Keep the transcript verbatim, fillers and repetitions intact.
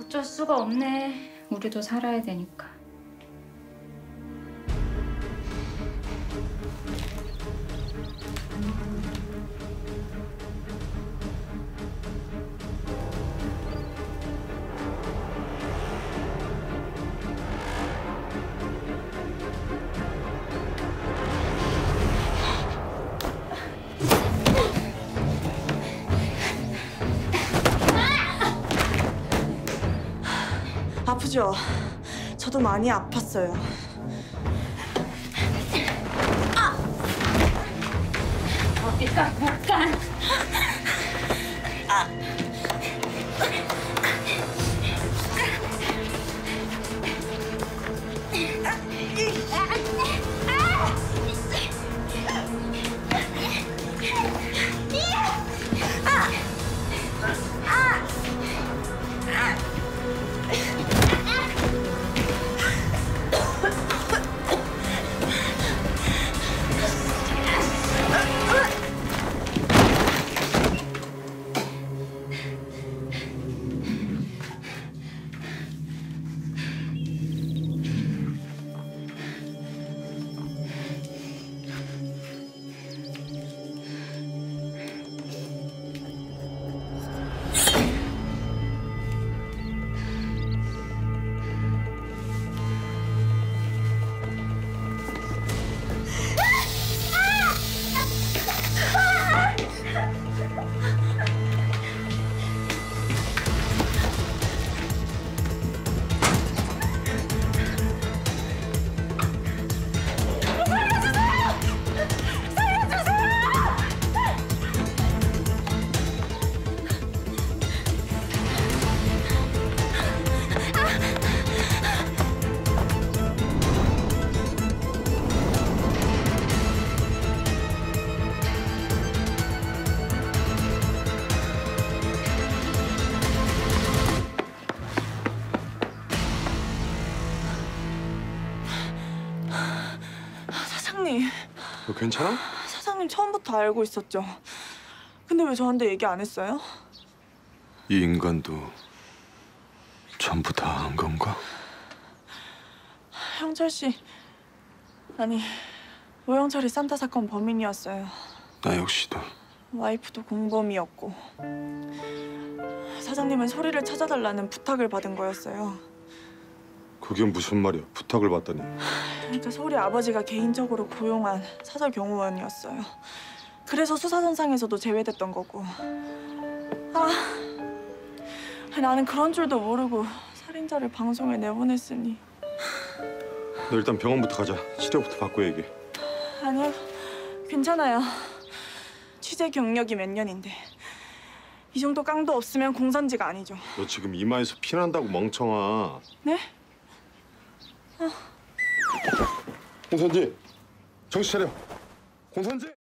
어쩔 수가 없네. 우리도 살아야 되니까. 아프죠? 저도 많이 아팠어요. 아! 어디가 못 가. 아! 사장님. 너 괜찮아? 사장님 처음부터 알고 있었죠? 근데 왜 저한테 얘기 안 했어요? 이 인간도 전부 다 한 건가? 형철 씨, 아니 오영철이 산타 사건 범인이었어요. 나 역시도. 와이프도 공범이었고 사장님은 소리를 찾아달라는 부탁을 받은 거였어요. 그게 무슨 말이야? 부탁을 받다니. 그러니까 소리 아버지가 개인적으로 고용한 사설 경호원이었어요. 그래서 수사선상에서도 제외됐던 거고. 아, 나는 그런 줄도 모르고 살인자를 방송에 내보냈으니. 너 일단 병원부터 가자. 치료부터 받고 얘기해. 아니요, 괜찮아요. 취재 경력이 몇 년인데 이 정도 깡도 없으면 공산지가 아니죠. 너 지금 이마에서 피난다고 멍청아. 네? 공산지, 정신 차려. 공산지.